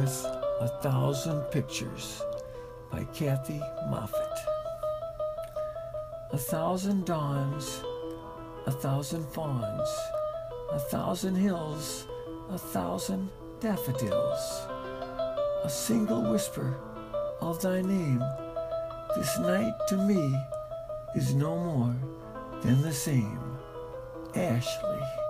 Worth 1,000 Pictures by Kathy Moffet. 1,000 dawns, 1,000 fawns, 1,000 hills, 1,000 daffodils. A single whisper of thy name this night to me is no more than the same. Ashley.